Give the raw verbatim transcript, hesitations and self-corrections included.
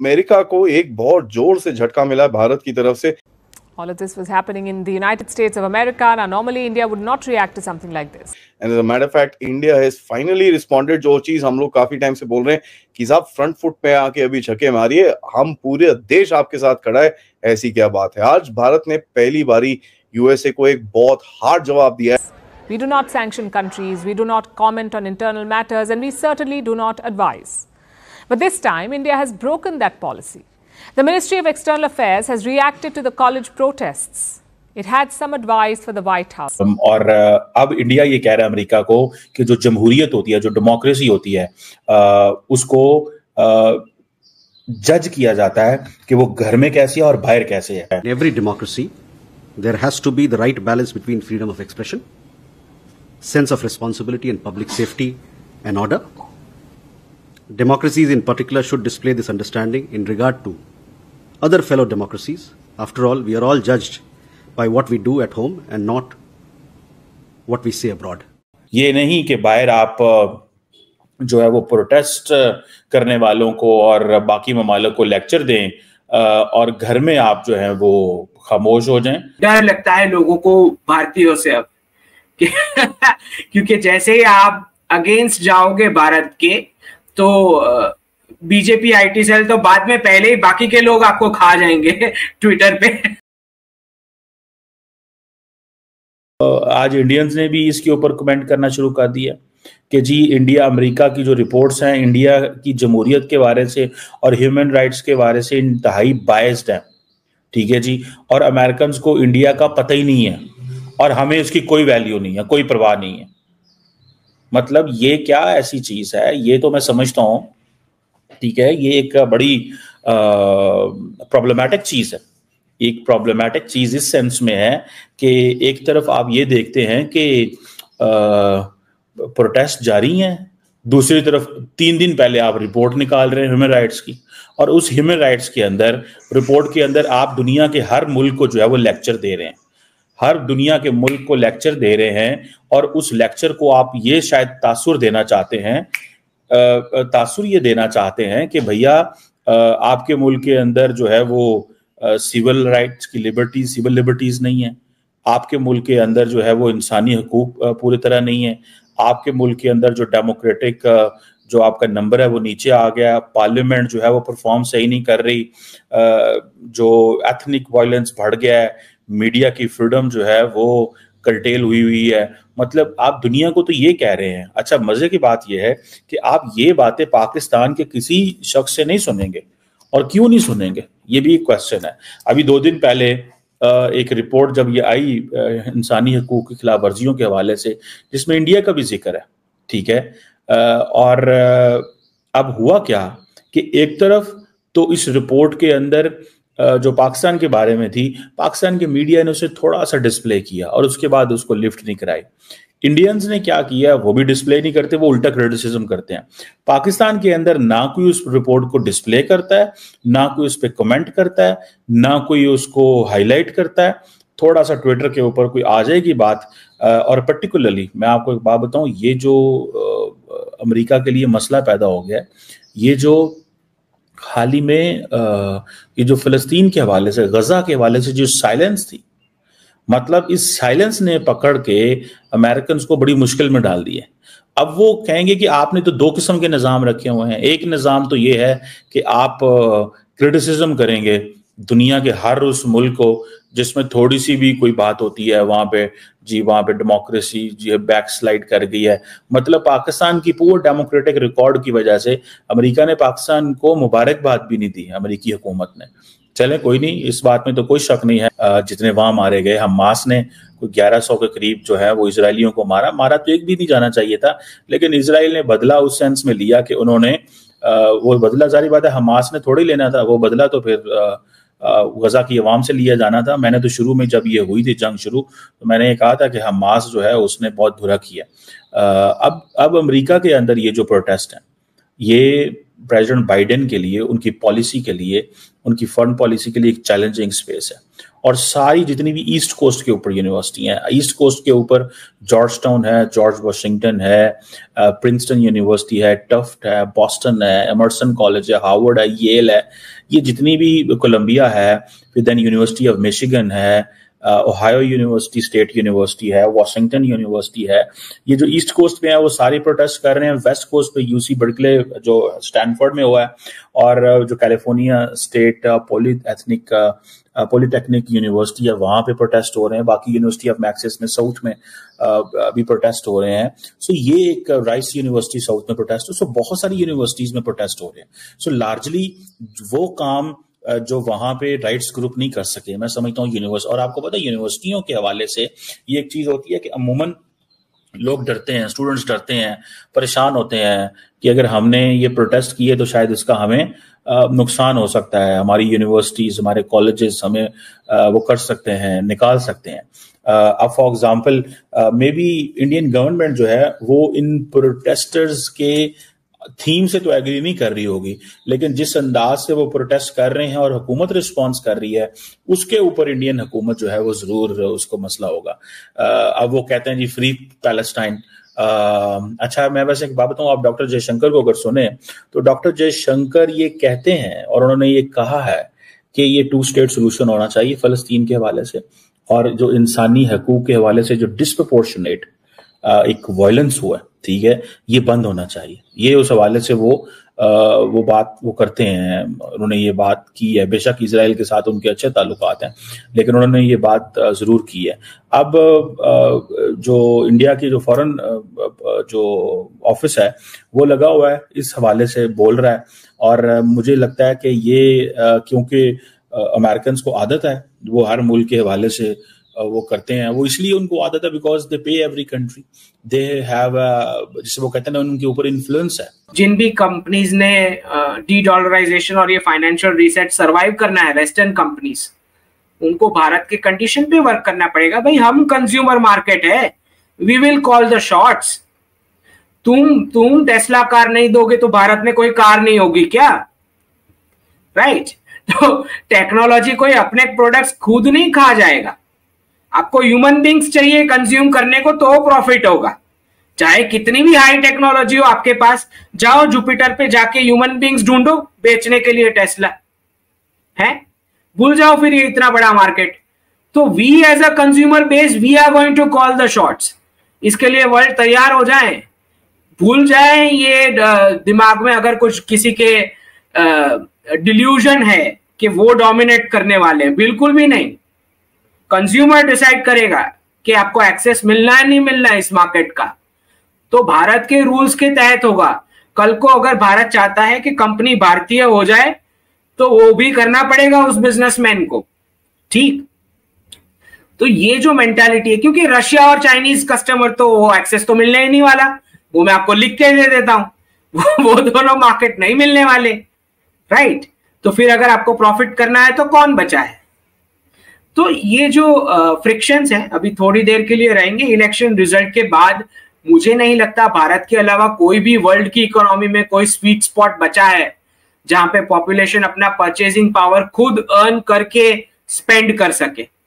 America को एक बहुत जोर से झटका मिला है भारत की तरफ से। All of this was happening in the United States of America. Now, normally India would not react to something like this. And as a matter of fact, India has finally responded. जो चीज हम लोग काफी time से बोल रहे हैं कि साहब फ्रंट फुट पे आके अभी छक्के मारिए, हम पूरे देश आपके साथ खड़ा है, ऐसी क्या बात है। आज भारत ने पहली बारी यूएसए को एक बहुत हार्ड जवाब दिया है। We do not sanction countries, we do not comment on internal matters, and we certainly do not advise. But this time, India has broken that policy. The Ministry of External Affairs has reacted to the college protests. It had some advice for the White House. और अब India ये कह रहा है America को कि जो जमहूरियत होती है, जो डेमोक्रेसी होती है, उसको जज किया जाता है कि वो घर में कैसी है और बाहर कैसे है। In every democracy, there has to be the right balance between freedom of expression, sense of responsibility and public safety and order. Democracies in particular should display this understanding in regard to other fellow democracies. After all, we are all judged by what we do at home and not what we say abroad. ये नहीं कि बाहर आप जो है वो protest करने वालों को और बाकी ममालिक को लेक्चर दें और घर में आप जो है वो खामोश हो जाएं। डर लगता है लोगों को भारतीयों से अब क्योंकि जैसे ही आप अगेंस्ट जाओगे भारत के तो बीजेपी आईटी सेल तो बाद में पहले ही बाकी के लोग आपको खा जाएंगे ट्विटर पे। आज इंडियंस ने भी इसके ऊपर कमेंट करना शुरू कर दिया कि जी इंडिया अमेरिका की जो रिपोर्ट्स हैं इंडिया की जमहूरियत के बारे से और ह्यूमन राइट्स के बारे से इंतहाई बायस्ड हैं, ठीक है जी, और अमेरिकन को इंडिया का पता ही नहीं है और हमें इसकी कोई वैल्यू नहीं है, कोई परवाह नहीं है। मतलब ये क्या ऐसी चीज है, ये तो मैं समझता हूं, ठीक है, ये एक बड़ी प्रॉब्लमैटिक चीज है। एक प्रॉब्लमैटिक चीज इस सेंस में है कि एक तरफ आप ये देखते हैं कि प्रोटेस्ट जारी हैं, दूसरी तरफ तीन दिन पहले आप रिपोर्ट निकाल रहे हैं ह्यूमन राइट्स की, और उस ह्यूमन राइट्स के अंदर रिपोर्ट के अंदर आप दुनिया के हर मुल्क को जो है वो लेक्चर दे रहे हैं, हर दुनिया के मुल्क को लेक्चर दे रहे हैं, और उस लेक्चर को आप ये शायद तासुर देना चाहते हैं, तासुर ये देना चाहते हैं कि भैया आपके मुल्क के अंदर जो है वो सिविल राइट्स की लिबर्टीज सिविल लिबर्टीज नहीं है, आपके मुल्क के अंदर जो है वो इंसानी हकूक पूरी तरह नहीं है, आपके मुल्क के अंदर जो डेमोक्रेटिक जो आपका नंबर है वो नीचे आ गया, पार्लियामेंट जो है वो परफॉर्म सही नहीं कर रही, जो एथनिक वायलेंस बढ़ गया है, मीडिया की फ्रीडम जो है वो कर्टेल हुई हुई है। मतलब आप दुनिया को तो ये कह रहे हैं। अच्छा, मजे की बात यह है कि आप ये बातें पाकिस्तान के किसी शख्स से नहीं सुनेंगे, और क्यों नहीं सुनेंगे ये भी एक क्वेश्चन है। अभी दो दिन पहले एक रिपोर्ट जब ये आई इंसानी हकूक की खिलाफ वर्जियों के हवाले से, जिसमें इंडिया का भी जिक्र है, ठीक है, और अब हुआ क्या कि एक तरफ तो इस रिपोर्ट के अंदर जो पाकिस्तान के बारे में थी, पाकिस्तान के मीडिया ने उसे थोड़ा सा डिस्प्ले किया और उसके बाद उसको लिफ्ट नहीं कराई। इंडियंस ने क्या किया, वो भी डिस्प्ले नहीं करते, वो उल्टा क्रिटिसिज्म करते हैं। पाकिस्तान के अंदर ना कोई उस रिपोर्ट को डिस्प्ले करता है, ना कोई उस पर कमेंट करता है, ना कोई उसको हाईलाइट करता है। थोड़ा सा ट्विटर के ऊपर कोई आ जाएगी बात, और पर्टिकुलरली मैं आपको एक बात बताऊं, ये जो अमेरिका के लिए मसला पैदा हो गया, ये जो हाल ही में ये जो फिलिस्तीन के हवाले से, गजा के हवाले से जो साइलेंस थी, मतलब इस साइलेंस ने पकड़ के अमेरिकन को बड़ी मुश्किल में डाल दिए। अब वो कहेंगे कि आपने तो दो किस्म के निज़ाम रखे हुए हैं। एक निज़ाम तो ये है कि आप क्रिटिसिज्म करेंगे दुनिया के हर उस मुल्क को जिसमें थोड़ी सी भी कोई बात होती है, वहां पे जी वहां पे डेमोक्रेसी जी बैक स्लाइड कर गई है। मतलब पाकिस्तान की पूरे डेमोक्रेटिक रिकॉर्ड की वजह से अमेरिका ने पाकिस्तान को मुबारकबाद भी नहीं दी, अमेरिकी हुकूमत ने। चले कोई नहीं, इस बात में तो कोई शक नहीं है। जितने वहां मारे गए, हमास ने कोई ग्यारह सौ के करीब जो है वो इजरायलियों को मारा मारा तो एक भी नहीं जाना चाहिए था, लेकिन इजराइल ने बदला उस सेंस में लिया कि उन्होंने वो बदला, जारी बात है हमास ने थोड़ी लेना था, वो बदला तो फिर गजा की अवाम से लिया जाना था। मैंने तो शुरू में जब ये हुई थी जंग शुरू, तो मैंने ये कहा था कि हमास जो है उसने बहुत बुरा किया। अब अब अमेरिका के अंदर ये जो प्रोटेस्ट है, ये प्रेसिडेंट बाइडेन के लिए, उनकी पॉलिसी के लिए, उनकी फॉरेन पॉलिसी के लिए एक चैलेंजिंग स्पेस है। और सारी जितनी भी ईस्ट कोस्ट के ऊपर यूनिवर्सिटी हैं, ईस्ट कोस्ट के ऊपर जॉर्ज टाउन है, जॉर्ज वाशिंगटन है, प्रिंसटन यूनिवर्सिटी है, टफ्ट है, बॉस्टन है, एमर्सन कॉलेज है, हार्वर्ड है, येल है, ये जितनी भी, कोलंबिया है, फिर देन यूनिवर्सिटी ऑफ मिशिगन है, ओहायो यूनिवर्सिटी, स्टेट यूनिवर्सिटी है, वाशिंगटन यूनिवर्सिटी है। ये जो ईस्ट कोस्ट पे है वो सारे प्रोटेस्ट कर रहे हैं। वेस्ट कोस्ट पे यूसी बर्कले जो स्टैनफोर्ड में हुआ है, और जो California state polytechnic polytechnic university है वहां पे प्रोटेस्ट हो रहे हैं। बाकी यूनिवर्सिटी ऑफ मैक्सिस में साउथ में अभी प्रोटेस्ट हो रहे हैं। सो ये एक राइस यूनिवर्सिटी साउथ में प्रोटेस्ट हो। सो बहुत सारी यूनिवर्सिटीज में प्रोटेस्ट हो रहे हैं। सो लार्जली वो काम जो वहां पे राइट्स ग्रुप नहीं कर सके, मैं समझता हूँ यूनिवर्सिटी। और आपको पता है यूनिवर्सिटियों के हवाले से ये एक चीज होती है कि अमूमन लोग डरते हैं, स्टूडेंट्स डरते हैं, परेशान होते हैं कि अगर हमने ये प्रोटेस्ट किए तो शायद इसका हमें नुकसान हो सकता है, हमारी यूनिवर्सिटीज, हमारे कॉलेजेस हमें वो कर सकते हैं, निकाल सकते हैं। अब for example maybe Indian government जो है वो इन प्रोटेस्टर्स के थीम से तो एग्री नहीं कर रही होगी, लेकिन जिस अंदाज से वो प्रोटेस्ट कर रहे हैं और हुकूमत रिस्पांस कर रही है उसके ऊपर इंडियन हुकूमत जो है वो जरूर उसको मसला होगा। अब वो कहते हैं जी फ्री पैलेस्टाइन। अच्छा, मैं वैसे एक बात बताऊं, आप डॉक्टर जयशंकर को अगर सुने तो डॉक्टर जयशंकर ये कहते हैं और उन्होंने ये कहा है कि ये टू स्टेट सोल्यूशन होना चाहिए फलस्तीन के हवाले से, और जो इंसानी हकूक के हवाले से जो डिस्प्रपोर्शनेट एक वायलेंस हुआ है, ठीक है, ये बंद होना चाहिए। ये उस हवाले से वो आ, वो बात वो करते हैं। उन्होंने ये बात की है, बेशक इजराइल के साथ उनके अच्छे ताल्लुकात हैं, लेकिन उन्होंने ये बात जरूर की है। अब जो इंडिया की जो फॉरेन जो ऑफिस है वो लगा हुआ है, इस हवाले से बोल रहा है, और मुझे लगता है कि ये क्योंकि अमेरिकन को आदत है, वो हर मुल्क के हवाले से वो करते हैं, वो इसलिए उनको आदत है बिकॉज दे पे एवरी कंट्री, दे हैव, जिसे वो कहते हैं ना, उनके ऊपर इन्फ्लुएंस है। जिन भी कंपनीज ने डी डॉलराइजेशन और ये फाइनेंशियल रीसेट सरवाइव करना है, वेस्टर्न कंपनीज, उनको भारत के कंडीशन पे वर्क करना पड़ेगा। भाई हम कंज्यूमर मार्केट है, we will call the shots. तुम तुम टेस्ला कार नहीं दोगे तो भारत में कोई कार नहीं होगी क्या? Right right? तो टेक्नोलॉजी कोई अपने प्रोडक्ट्स खुद नहीं खा जाएगा। आपको ह्यूमन बींग्स चाहिए कंज्यूम करने को तो प्रॉफिट होगा, चाहे कितनी भी हाई टेक्नोलॉजी हो आपके पास। जाओ जुपिटर पे जाके ह्यूमन बींग्स ढूंढो बेचने के लिए टेस्ला है, भूल जाओ फिर ये इतना बड़ा मार्केट। तो we as a consumer base we are going to call the shots. इसके लिए वर्ल्ड तैयार हो जाए, भूल जाए ये दिमाग में अगर कुछ किसी के डिल्यूजन है कि वो डोमिनेट करने वाले हैं, बिल्कुल भी नहीं। कंज्यूमर डिसाइड करेगा कि आपको एक्सेस मिलना है नहीं मिलना है इस मार्केट का, तो भारत के रूल्स के तहत होगा। कल को अगर भारत चाहता है कि कंपनी भारतीय हो जाए तो वो भी करना पड़ेगा उस बिजनेसमैन को, ठीक। तो ये जो मेंटालिटी है, क्योंकि रशिया और चाइनीज कस्टमर तो वो एक्सेस तो मिलने ही नहीं वाला, वो मैं आपको लिख के दे देता हूं वो दोनों मार्केट नहीं मिलने वाले, राइट। तो फिर अगर आपको प्रॉफिट करना है तो कौन बचा है? तो ये जो फ्रिक्शंस हैं अभी थोड़ी देर के लिए रहेंगे। इलेक्शन रिजल्ट के बाद मुझे नहीं लगता भारत के अलावा कोई भी वर्ल्ड की इकोनॉमी में कोई स्वीट स्पॉट बचा है जहां पे पॉपुलेशन अपना परचेजिंग पावर खुद अर्न करके स्पेंड कर सके।